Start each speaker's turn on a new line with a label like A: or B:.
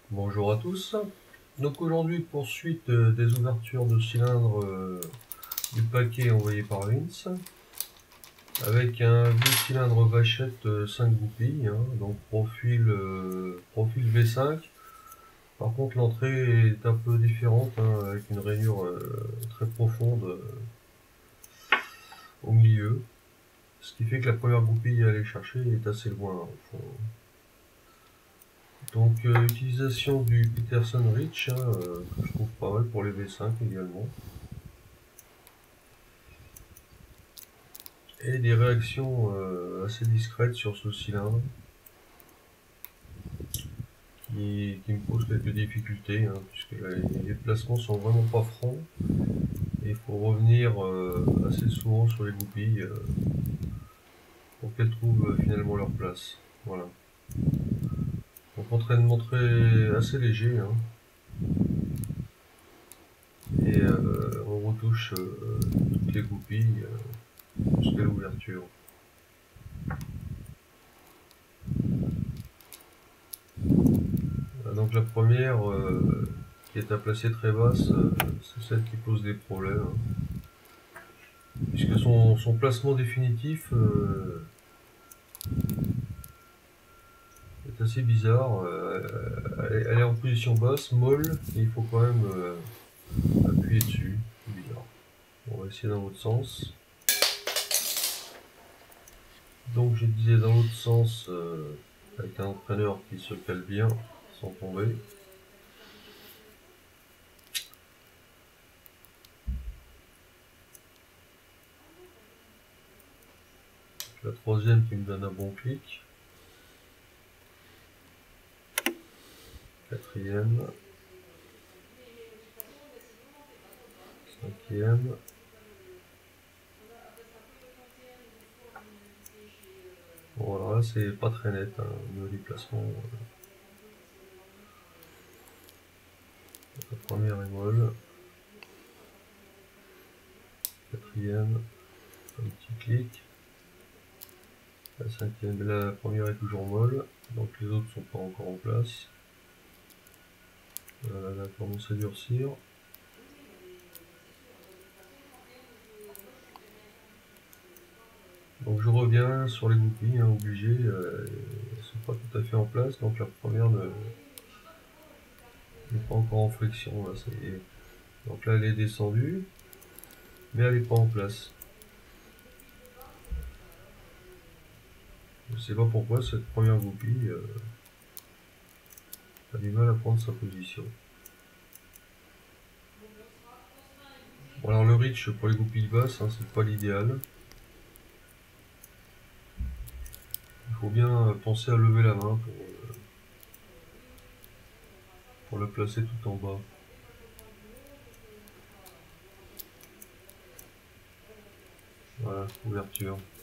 A: Bonjour à tous. Donc aujourd'hui, poursuite des ouvertures de cylindres du paquet envoyé par Vince, avec un vieux cylindre vachette 5 goupilles, hein, donc profil V5. Par contre, l'entrée est un peu différente, hein, avec une rainure très profonde au milieu, ce qui fait que la première goupille à aller chercher est assez loin au fond. Donc utilisation du Peterson Reach, hein, que je trouve pas mal pour les V5 également. Et des réactions assez discrètes sur ce cylindre qui me pose quelques difficultés, hein, puisque les placements sont vraiment pas francs et il faut revenir assez souvent sur les goupilles pour qu'elles trouvent finalement leur place. Voilà. Donc entraînement très assez léger, hein, et on retouche toutes les goupilles jusqu'à l'ouverture. Donc la première qui est à placer très basse, c'est celle qui pose des problèmes, hein, puisque son placement définitif est assez bizarre. Elle est en position basse, molle, et il faut quand même appuyer dessus. C'est bizarre. On va essayer dans l'autre sens. Donc je disais dans l'autre sens, avec un entraîneur qui se cale bien sans tomber. La troisième qui me donne un bon clic. Quatrième. Cinquième. Bon, alors là c'est pas très net, hein, au niveau du placement. La première est molle. Quatrième, un petit clic. La cinquième, la première est toujours molle, donc les autres sont pas encore en place. Elle a commencé à durcir. Donc je reviens sur les goupilles, hein, obligé, elles sont pas tout à fait en place, donc la première n'est pas encore en flexion, là, ça y est. Donc là elle est descendue, mais elle n'est pas en place. Je sais pas pourquoi cette première goupille a du mal à prendre sa position. Bon, alors le reach pour les goupilles basses, hein, c'est pas l'idéal. Il faut bien penser à lever la main pour le placer tout en bas. Voilà, ouverture.